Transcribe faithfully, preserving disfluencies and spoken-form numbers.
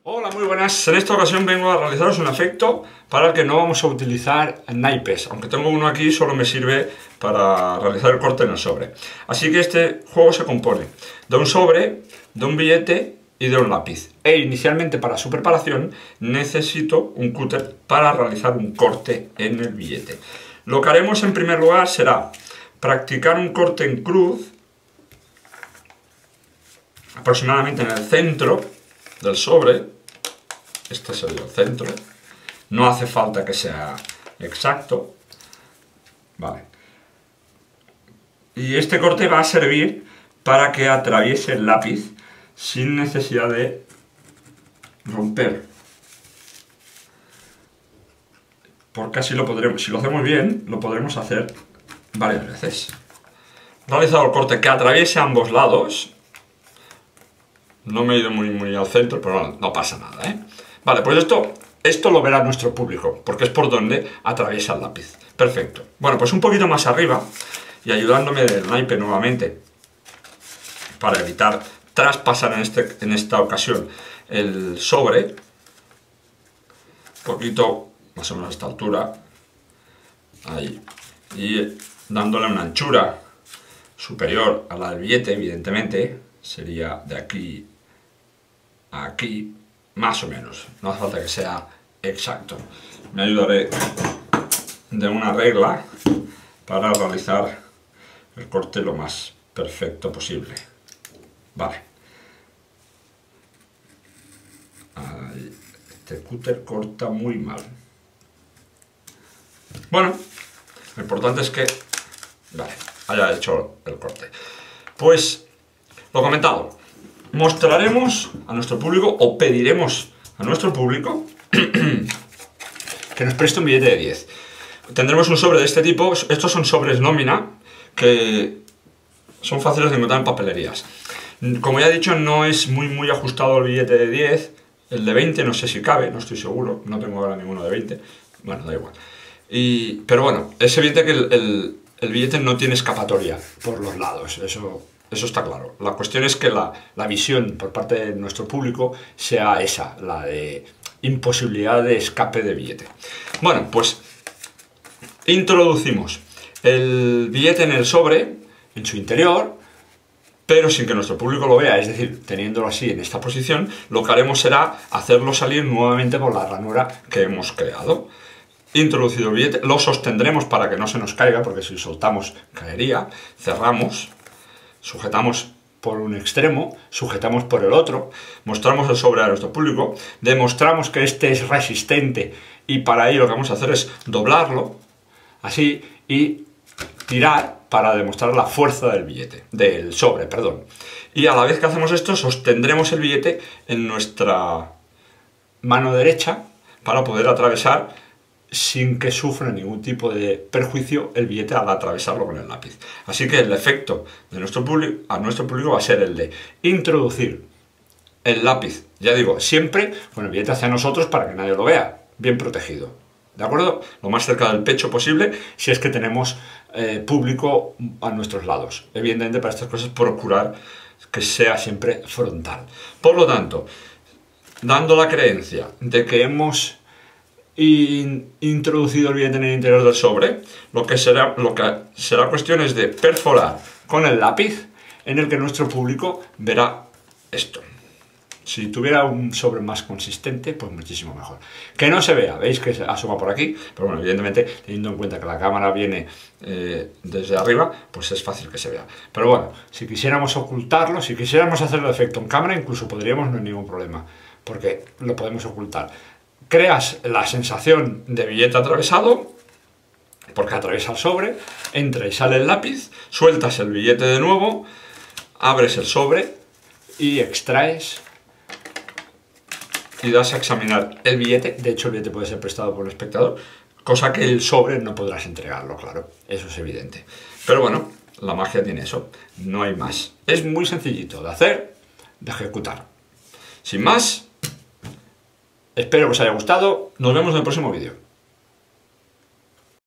Hola, muy buenas. En esta ocasión vengo a realizaros un efecto para el que no vamos a utilizar naipes. Aunque tengo uno aquí, solo me sirve para realizar el corte en el sobre. Así que este juego se compone de un sobre, de un billete y de un lápiz. E inicialmente para su preparación necesito un cúter para realizar un corte en el billete. Lo que haremos en primer lugar será practicar un corte en cruz, aproximadamente en el centro del sobre. Este sería el centro. No hace falta que sea exacto. Vale. Y este corte va a servir para que atraviese el lápiz sin necesidad de romper. Porque así lo podremos, si lo hacemos bien, lo podremos hacer varias veces. Realizado el corte que atraviese ambos lados. No me he ido muy, muy al centro, pero no, no pasa nada, ¿eh? Vale, pues esto, esto lo verá nuestro público, porque es por donde atraviesa el lápiz. Perfecto. Bueno, pues un poquito más arriba, y ayudándome del naipe nuevamente, para evitar traspasar en, este, en esta ocasión el sobre, un poquito más o menos a esta altura, ahí, y dándole una anchura superior a la del billete, evidentemente, sería de aquí a aquí, más o menos, no hace falta que sea exacto. Me ayudaré de una regla para realizar el corte lo más perfecto posible. Vale. Ahí. Este cúter corta muy mal. Bueno, lo importante es que vale, haya hecho el corte. Pues, lo comentado, mostraremos a nuestro público o pediremos a nuestro público que nos preste un billete de diez. Tendremos un sobre de este tipo. Estos son sobres nómina que son fáciles de encontrar en papelerías. Como ya he dicho, no es muy muy ajustado el billete de diez. El de veinte no sé si cabe, no estoy seguro. No tengo ahora ninguno de veinte. Bueno, da igual. Y, pero bueno, es evidente que el, el, el billete no tiene escapatoria por los lados. Eso... Eso está claro. La cuestión es que la, la visión por parte de nuestro público sea esa, la de imposibilidad de escape de billete. Bueno, pues introducimos el billete en el sobre, en su interior, pero sin que nuestro público lo vea, es decir, teniéndolo así en esta posición, lo que haremos será hacerlo salir nuevamente por la ranura que hemos creado. Introducido el billete, lo sostendremos para que no se nos caiga, porque si soltamos caería, cerramos. Sujetamos por un extremo, sujetamos por el otro, mostramos el sobre a nuestro público, demostramos que este es resistente y para ello lo que vamos a hacer es doblarlo, así, y tirar para demostrar la fuerza del billete, del sobre, perdón. Y a la vez que hacemos esto, sostendremos el billete en nuestra mano derecha para poder atravesar sin que sufra ningún tipo de perjuicio el billete al atravesarlo con el lápiz. Así que el efecto de nuestro público, a nuestro público va a ser el de introducir el lápiz, ya digo, siempre con el billete hacia nosotros para que nadie lo vea, bien protegido, ¿de acuerdo? Lo más cerca del pecho posible si es que tenemos eh, público a nuestros lados. Evidentemente para estas cosas procurar que sea siempre frontal. Por lo tanto, dando la creencia de que hemos y introducido el billete en el interior del sobre, lo que será, lo que será cuestión es de perforar con el lápiz, en el que nuestro público verá esto. Si tuviera un sobre más consistente, pues muchísimo mejor. Que no se vea, veis que se asoma por aquí, pero bueno, evidentemente, teniendo en cuenta que la cámara viene eh, desde arriba, pues es fácil que se vea. Pero bueno, si quisiéramos ocultarlo, si quisiéramos hacer el efecto en cámara, incluso podríamos, no hay ningún problema, porque lo podemos ocultar. Creas la sensación de billete atravesado, porque atraviesa el sobre, entra y sale el lápiz, sueltas el billete de nuevo, abres el sobre y extraes y das a examinar el billete. De hecho, el billete puede ser prestado por el espectador, cosa que el sobre no podrás entregarlo, claro, eso es evidente. Pero bueno, la magia tiene eso, no hay más. Es muy sencillito de hacer, de ejecutar. Sin más, espero que os haya gustado. Nos vemos en el próximo vídeo.